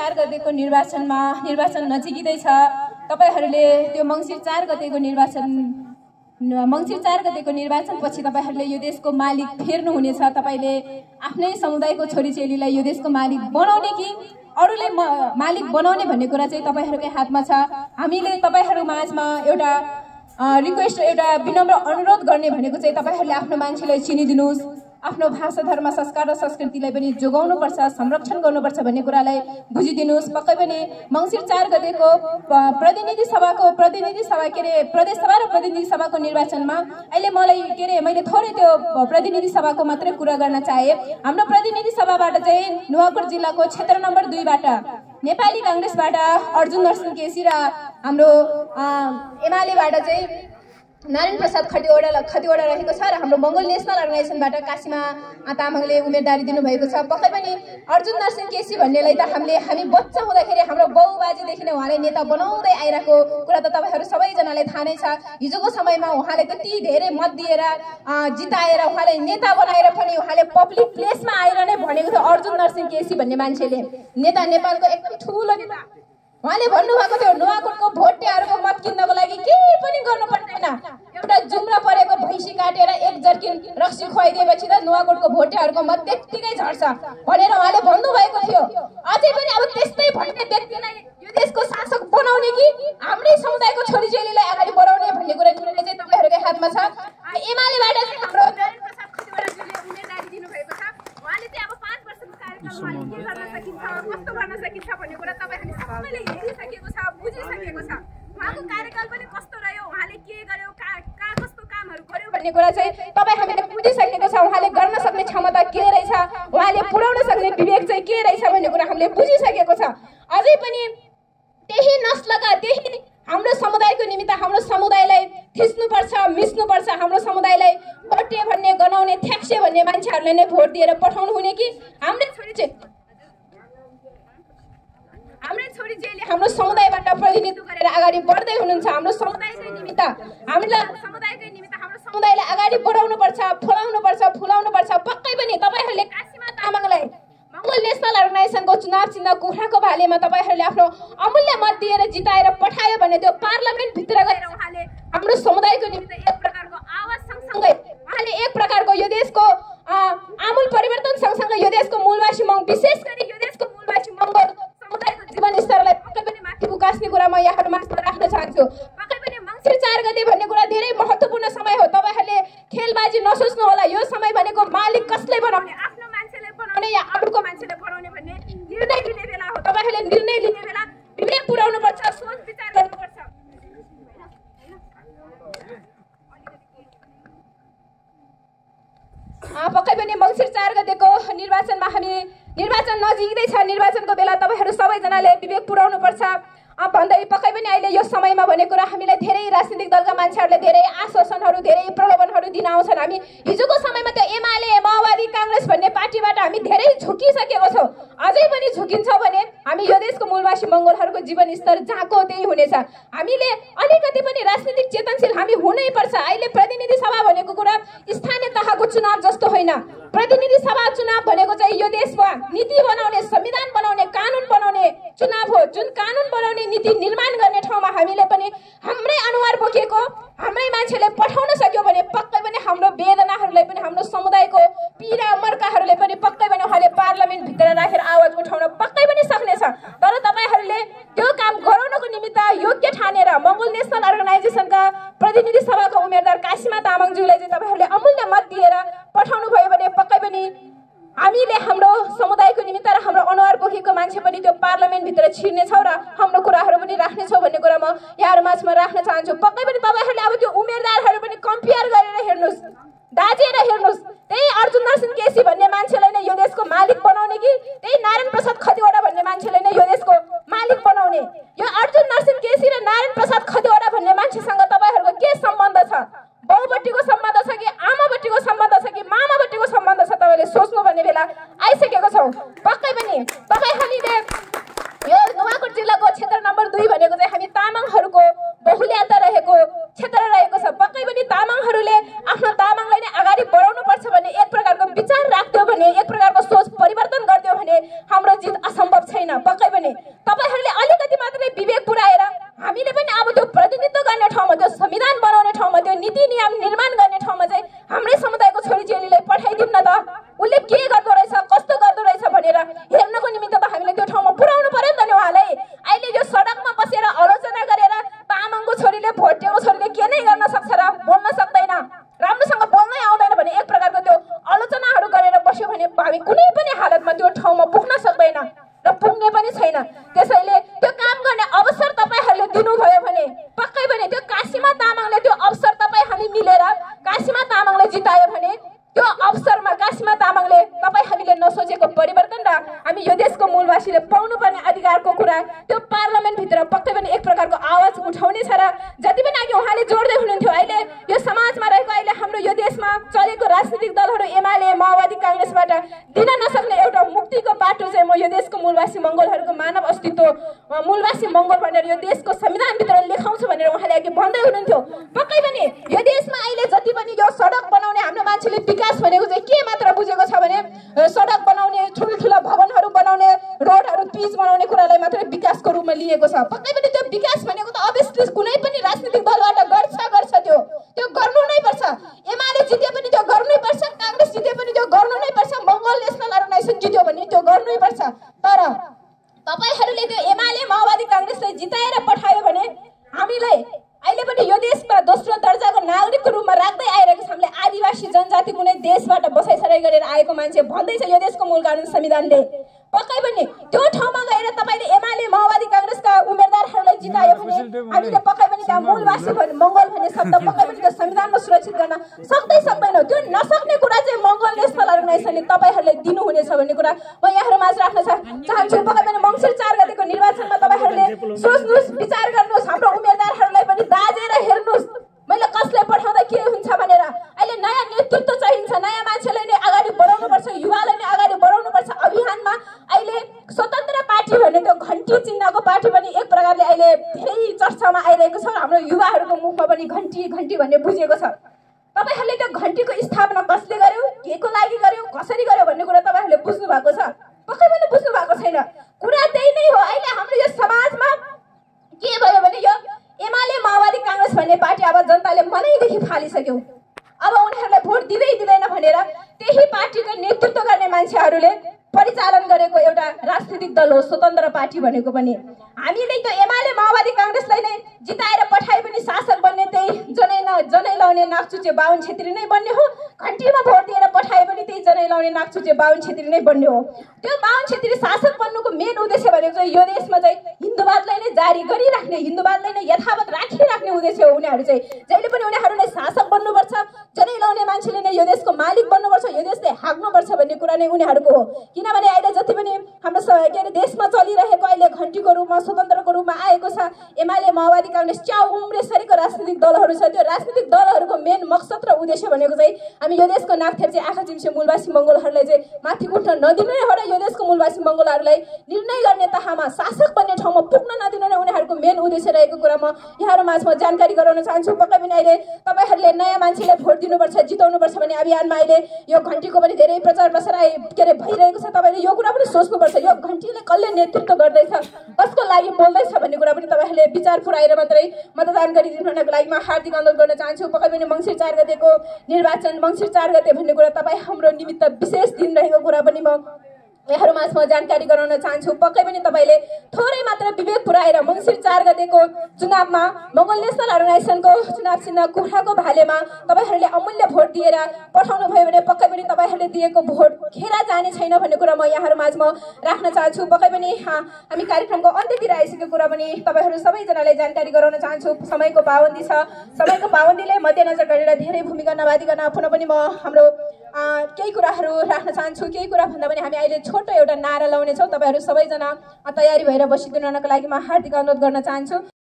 4 गतेको निर्वाचन नजिकै छ। तपाईहरुले त्यो मंसिर 4 गतेको निर्वाचनपछि तपाईहरुले यो देशको मालिक फेर्नु हुनेछ। तपाईले आफ्नै समुदायको छोरीचेलीलाई यो देशको मालिक बनाउने कि अरूले मालिक बनाउने भन्ने कुरा चाहिँ तपाईहरुकै हातमा छ। हामीले तपाईहरु माझमा एउटा रिक्वेस्ट एउटा विनम्र अनुरोध गर्ने भनेको चाहिँ तपाईहरुले आफ्नो मान्छेलाई चिनिदिनुस्, आफ्नो भाषा धर्म संस्कार र संस्कृतिलाई पनि जोगाउनु पर्छ, संरक्षण गर्नुपर्छ भन्ने कुरालाई बुझिदिनुस्। पक्कै पनि मंसिर 4 गतेको प्रदेश सभा र प्रतिनिधि सभाको निर्वाचनमा अहिले मैले थोरै त्यो प्रतिनिधि सभाको मात्रै कुरा गर्न चाहे। हाम्रो प्रतिनिधि सभाबाट चाहिँ नुवाकोट जिल्लाको क्षेत्र नम्बर 2 बाट नेपाली कांग्रेसबाट अर्जुन नरसिंह केसी र हाम्रो एमालेबाट चाहिँ नारायण प्रसाद खतिवडा रहेको छ र हाम्रो मंगोल नेशनल अर्गनाइजेसनबाट काशीमा तामाङले उम्मेदवारी दिनुभएको छ। पक्कै पनि अर्जुन नरसिंह केसी भन्नेलाई त हामी बच्चा हुँदाखेरि हाम्रो बाउबाजेदेखि नै उहाँले नेता बनाउँदै आइरहेको कुरा त तपाईहरु सबैजनाले थाहा नै छ। हिजोको समयमा उहाँले त्यति धेरै मत दिएर जिताएर उहाँले नेता बनाएर पनि उहाँले पब्लिक प्लेसमा आएर नै भनेको थियो अर्जुन नरसिंह केसी भन्ने मान्छेले नेता, नेपालको एकदम ठूलो नेता। उहाँले भन्नुभएको थियो नुवाकोटको भोटेहरूको मत किन्नको लागि केही पनि गर्नु पर्दैन, एउटा जुम्रा परेको भैँसी काटेर 1 जर्किन रक्सी खुवाइदिएपछि त नुवाकोटको भोटेहरूको मत त्यतिकै झर्छ भनेर उहाँले भन्नुभएको थियो। अझै पनि अब त्यस्तै भन्ने व्यक्तिलाई यो देशको शासक बनाउने कि हाम्रै समुदायको छोरीचेलीलाई अगाडि बढाउने भन्ने कुरा निर्णय चाहिँ तपाईहरुकै हातमा छ। एमालेबाट चाहिँ हाम्रो नारायण प्रसाद खतिवडाजीले उम्मेदवारी दिनुभएको छ। उहाँले चाहिँ अब 5 वर्षको कार्यकालमा के गर्न सकिन्छ, कस्तो गर्न सकिन्छ भन्ने कुरा तपाईहरुले सबैले हेरिसकेको छ, बुझिसकेको छ। उहाँको कार्यकाल पनि कस्तो रह्यो, उहाँले के गर्यो, कस्तो कामहरु गर्यो भन्ने कुरा चाहिँ तपाई हामीले बुझिसकेको छ। उहाँले गर्न सक्ने क्षमता के रहेछ, उहाँले पुर्याउन सक्ने विवेक चाहिँ के रहेछ भन्ने कुरा हामीले बुझिसकेको छ। अझै पनि त्यही नस्लका त्यही हाम्रो समुदायको निमित्त हाम्रो समुदायलाई थिच्नुपर्छ, मिच्नुपर्छ, हाम्रो समुदायलाई भोटे भन्ने गनाउने थ्याक्से भन्ने मान्छेहरुले नै भोट दिएर पठाउनु हुने कि हाम्रै छोरीचेली हाम्रो समुदायबाट प्रतिनिधित्व गरेर अगाडि बढ्दै हुनुहुन्छ। हाम्रो समुदायकै निमित्त हाम्रो समुदायलाई अगाडि बढाउनु पर्छ, फुलाउनु पर्छ। पक्कै पनि तपाईहरुले काशीमा तामाङलाई मंगोल नेशनल अर्गनाइजेसनको चुनाव चिन्ह कुखुराको भालेमा तपाईहरुले आफ्नो अमूल्य मत दिएर जिताएर पठायो भने त्यो पार्लियामेन्ट भित्र गएर उहाँले हाम्रो समुदायको निमित्त एक प्रकारको आवाज सँगसँगै उहाँले एक प्रकारको यो देशको आमूल परिवर्तन सँगसँगै यो देशको मूलवासी मङ विशेष गरी यो देशको मूलवासी मंगोल समुदायको जीवन स्तरलाई पक्कै पनि माथि उकास्ने कुरा म यहाँहरु माझमा राख्न चाहन्छु। पक्कै पनि मंसिर 4 गते भन्ने कुरा धेरै महत्त्वपूर्ण समय हो। तपाईहरुले खेलबाजी नसोच्नु होला। यो समय भनेको मालिक कसले बनाउने, आफ्नो मान्छेले बनाउने या अरूको मान्छेले बनाउने भन्ने निर्णय लिने बेला हो। तपाईहरुले निर्णय लिने बेला विवेक पुर्याउनु पर्छ, सोच विचार गर्नुपर्छ। पक्कै पनि मंसिर 4 गतेको निर्वाचनमा हामी निर्वाचन नजिकै छ। निर्वाचनको बेला तपाईहरु सबैजनाले विवेक पुर्याउनु पर्छ भन्दै पक्कै पनि अहिले यो समयमा भनेको र हामीलाई धेरै राजनीतिक दलका मान्छेहरुले धेरै आश्वासनहरु धेरै प्रलोभनहरु दिन आउँछन्। हामी हिजोको समयमा त्यो एमाले माओवादी कांग्रेस भन्ने पार्टीबाट हामी धेरै झुकिसकेको छौं। अझै पनि झुकिन्छौं भने हामी यो देशको मूलवासी मंगोलहरुको जीवन स्तर जहाँको त्यही हुनेछ। हामीले अलिकति पनि राजनीतिक चेतनशील हामी हुनै पर्छ। अहिले प्रतिनिधि सभा भनेको कुरा स्थानीय तहको चुनाव जस्तो होइन। प्रतिनिधि सभा चुनाव भनेको चाहिँ यो देशमा नीति बनाउने, संविधान बनाउने, कानून बनाउने चुनाव हो। जुन कानून बनाउने, नीति निर्माण गर्ने ठाउँमा हामीले पनि हाम्रै अनुहार बोकेको हाम्रै मान्छेले पठाउन सक्यो भने पक्कै पनि हाम्रो वेदनाहरूलाई पनि हाम्रो समुदायको पीडा मर्काहरूले पनि पक्कै पनि उहाँले पार्लियामेन्ट भित्र राखेर आवाज उठाउन पक्कै पनि सक्नेछ। तर तपाईहरुले त्यो काम गराउनको निमित्त योग्य ठानेर मंगोल नेशनल अर्गनाइजेसनका प्रतिनिधि सभाको उम्मेदवार काशीमा तामाङज्यूलाई चाहिँ तपाईहरुले अमूल्य मत दिएर पठाउनु भयो भने पक्कै पनि हामीले हाम्रो समुदायको निमित्त र हाम्रो अनुहार बोकेको मान्छे पनि त्यो पार्लियामेन्ट भित्र छिर्नेछौं र हाम्रो कुराहरु पनि राख्नेछौं भन्ने कुरा म यहाँ माझमा राख्न चाहन्छु। पक्कै पनि तपाईहरुले अब त्यो उम्मेदवारहरु पनि कम्पेयर गरेर हेर्नुस्, दाजेर हेर्नुस्। त्यही अर्जुन नरसिंह केसी भन्ने मान्छेलाई नै यो देशको मालिक बनाउने कि त्यही नारायण प्रसाद खतिवडा भन्ने मान्छेलाई नै यो देशको मालिक बनाउने? यो अर्जुन नरसिंह केसी र नारायण प्रसाद खतिवडा भन्ने मान्छेसँग तपाईहरुको के सम्बन्ध छ? बाउबट्टीको सम्बन्ध छ कि आमाबट्टीको सम्बन्ध छ कि मामाबट्टीको सम्बन्ध छ? तपाईले सोच्नु भन्ने बेला आइसकेको छौ। पक्कै पनि तपाईहरुले यो नुवाकोट जिल्लाको क्षेत्र नम्बर 2 भनेको चाहिँ हामी तामाङहरुको बहुल्यता रहेको क्षेत्र रहेको छ। पक्कै पनि तामाङहरुले आफ्नो तामाङलाई नै अगाडि बढाउनु पर्छ भन्ने एक प्रकारको विचार राख्थ्यो भने, एक प्रकारको सोच परिवर्तन गर्थ्यो भने हाम्रो जित असम्भव छैन। पक्कै पनि भने तपाईहरुले अलिकति मात्रै विवेक पुर्याएर हामीले पनि अब त्यो प्रतिनिधित्व गर्ने ठाउँमा त्यो संविधान बनाउने ठाउँमा त्यो नीति नियम निर्माण गर्ने ठाउँमा चाहिँ हाम्रै समुदायको छोरीचेलीलाई पठाइदिउँ न त उले के गर्दो रहेछ कस्तो गर्दो रहेछ भनेर हेर्नको निमित्त त हामीले त्यो ठाउँमा पुर्याउनु पर्यो नि त नि उहाँलाई अहिले यो सडकमा बसेर आलोचना गरेर तामाङको छोरीले भोटेको छोरीले के नै गर्न सक्छ र बोल्न सक्दैन राम्रोसँग बोल्नै आउँदैन भने एक प्रकारको त्यो आलोचनाहरू गरेर बस्यो भने हामी कुनै पनि हालतमा त्यो ठाउँमा पुग्न सक्दैन र पुग्ने पनि छैन त्यसैले त्यो काम गर्ने अवसर तपाईहरुले दिनुभयो भने पक्कै पनि त्यो काशीमा तामाङले त्यो अवसर तपाई हामी मिलेर काशीमा तामाङले जितायो भने त्यो अवसरमा काशीमा तामाङले तपाई हामीले नसोचेको परिवर्तन र हामी यो देशको मूलवासीले पाउनुपर्ने अधिकारको कुरा त्यो पार्लियामेन्ट भित्र पक्कै पनि एक प्रकारको आवाज उठाउने छ र जति पनि अघि उहाँले जोड्दै हुनुहुन्थ्यो अहिले यो समाजमा रहेको अहिले हाम्रो यो देशमा चलेको राजनीतिक दलहरू एमाले माओवादी कांग्रेसबाट दिन नसक्ने एउटा मुक्तिको बाटो चाहिँ म यो देशको मूलवासी मंगोलहरूको मानव अस्तित्व मूलवासी मंगोल भनेर यो देशको संविधानभित्र लेखाउँछु भनेर उहाँले अघि भन्दै हुनुहुन्थ्यो पक्कै पनि यो देशमा अहिले जति पनि यो सडक बनाउने हाम्रो मान्छेले विकास भनेको चाहिँ के मात्र बुझेको छ भने सडक बनाउने ठुलठुला भवनहरू बनाउने रोडहरू पिच बनाउने कुरालाई मात्र विकासको रूपमा लिएको छ पक्कै पनि त्यो विकास भनेको त अभियसली कुनै पनि राजनीतिक दलबाट गर्छ त्यो गर्नु नै पर्छ एमाले जिते पनि त्यो गर्नै पर्छ कांग्रेस जिते पनि त्यो गर्नु नै पर्छ मंगोल नेशनल अर्गनाइजेसन जित्यो भने त्यो गर्नै पर्छ तर तपाईहरुले त्यो एमाले माओवादी कांग्रेसलाई जिताएर पठायो भने हामीलाई अहिले पनि यो देशमा दोस्रो दर्जाको नागरिकको रूपमा राख्दै आइरहेको छ हामीले आदिवासी जनजाति कुनै देशबाट बसाइसराई गरेर आएको मान्छे भन्दै छ यो देशको मूल कानुन संविधानले पक्कै पनि त्यो ठाउँमा गएर तपाईले एमाले माओवादी कांग्रेसका उम्मेदवारहरूलाई जितायो भने हामीले पक्कै पनि त्यहाँ मूलवासी भन्ने मंगोल भन्ने शब्द पक्कै पनि त्यो संविधानमा सुरक्षित गर्न सक्दैनौ त्यो नसक्ने कुरा चाहिँ मंगोल नेशनल अर्गनाइजेसनले तपाईहरुलाई दिनुहुनेछ भन्ने कुरा म यहाँहरुमाझ राख्न चाहन्छु पक्कै पनि मंसिर 4 गतेको निर्वाचनमा तपाईहरुले सोच्नुस् विचार गर्नुस् हाम्रो उम्मेदवारहरूलाई पनि दाजेर हेर्नुस् मैले कसलाई पठाउँदा के हुन्छ भनेर अहिले नयाँ नेतृत्व चाहिन्छ नयाँ मान्छेलाई नै अगाडि बढाउनु पर्छ युवालाई नै अगाडि बढाउनु पर्छ अभियानमा अहिले स्वतन्त्र पार्टी भन्ने त्यो घण्टी चिन्हको पार्टी पनि एक प्रकारले अहिले धेरै चर्चामा आइरहेको छ हाम्रो युवाहरूको मुखमा पनि घण्टी भन्ने बुझेको छ तपाईहरुले त्यो घण्टीको स्थापना कसले गर्यो केको लागि गर्यो कसरी गर्यो भन्ने कुरा तपाईहरुले बुझ्नु भएको छ पक्कै पनि बुझ्नु भएको छैन कुरा त्यही नै हो अहिले हाम्रो यो समाजमा के भयो भने यो एमाले माओवादी कांग्रेस भन्ने पार्टी अब जनताले मनैदेखि फालिसक्यो अब उनीहरुलाई भोट दिँदैन भनेर त्यही पार्टीको नेतृत्व गर्ने मान्छेहरुले परिचालन गरेको एउटा राजनीतिक दल हो स्वतन्त्र पार्टी भनेको पनि हामीले त एमाले माओवादी कांग्रेसलाई नै जिताएर पठाए पनि शासक बन्ने त्यही जनै लाउने नाकचुचे बाहुन छेत्री नै बन्ने हो घण्टीमा भोट दिएर पठाए पनि त्यही जनै लाउने नाकचुचे बाहुन छेत्री नै बन्ने हो त्यो बाहुन छेत्री शासक बन्नुको मेन उद्देश्य भनेको चाहिँ यो देशमा चाहिँ हिन्दुवादलाई नै जारी गरिराख्ने हिन्दुवादलाई नै यथावत राखिराख्ने उद्देश्य हो उनीहरु चाहिँ जहिले पनि उनीहरुलाई शासक बन्नुपर्छ जनै लाउने मान्छेले नै यो देशको मालिक बन्नुपर्छ यो देशले हाँक्नुपर्छ भन्ने कुरा नै उनीहरुको हो किनभने अहिले जति पनि हाम्रो देशमा चलिरहेको अहिले घण्टीको रूपमा स्वतन्त्रको रूपमा आएको छ एमाले माओवादी कांग्रेस च्याउ उम्रेसरीको राजनीतिक दलहरू छ त्यो राजनीतिक दलहरूको मेन मकसद र उद्देश्य भनेको चाहिँ हामी यो देशको नाकथेर चाहिँ आँखा चिम्से मूलवासी मंगोलहरूलाई चाहिँ माथि उठ्न नदिनु नै हो र यो देशको मूलवासी मंगोलहरूलाई निर्णय गर्ने तहमा शासक बन्ने ठाउँमा पुग्न नदिनु नै उनीहरूको मेन उद्देश्य रहेको कुरा म यहाँहरुमाझ म जानकारी गराउन चाहन्छु पक्कै पनि अहिले तपाईहरुले नयाँ मान्छेलाई भोट दिनुपर्छ जिताउनुपर्छ भन्ने अभियानमा अहिले यो घण्टीको पनि धेरै प्रचार प्रसार भइरहेको छ तपाईले यो कुरा पनि सोच्नुपर्छ यो घण्टीले कसले नेतृत्व गर्दैछ कसको लागि बोल्दैछ भन्ने कुरा पनि तपाईहरुले विचार पुर्याएर मात्रै मतदान गरिदिनुको लागि म हार्दिक अनुरोध गर्न चाहन्छु पक्कै पनि मंसिर 4 गतेको निर्वाचन मंसिर 4 गते भन्ने कुरा तपाई हाम्रो निमित्त विशेष दिन रहेको कुरा पनि म यहाँहरुमाझ म जानकारी गराउन चाहन्छु पक्कै पनि तपाईले थोरै मात्र विवेक पुर्याएर मंसिर 4 गतेको चुनावमा मंगोल नेशनल अर्गनाइजेसनको चुनाव चिन्ह कुखुराको भालेमा तपाईहरुले अमूल्य भोट दिएर पठाउनु भयो भने पक्कै पनि तपाईहरुले दिएको भोट खेर जाने छैन भन्ने कुरा म यहाँहरुमाझ म राख्न चाहन्छु पक्कै पनि हामी कार्यक्रमको अन्त्यतिर आइसकेको कुरा पनि तपाईहरु सबैजनालाई जानकारी गराउन चाहन्छु समयको पाबन्दी छ समयको पाबन्दीलाई मध्यनजर गरेर धेरै भूमिका नबादिकन पुनः पनि म हाम्रो केही कुराहरू राख्न चाहन्छु केही कुरा भन्दा पनि हामी अहिले छोटो एउटा नारा लाउने छौं तपाईहरु सबैजना तयारी भएर बसिदिनुको लागि म हार्दिक अनुरोध गर्न चाहन्छु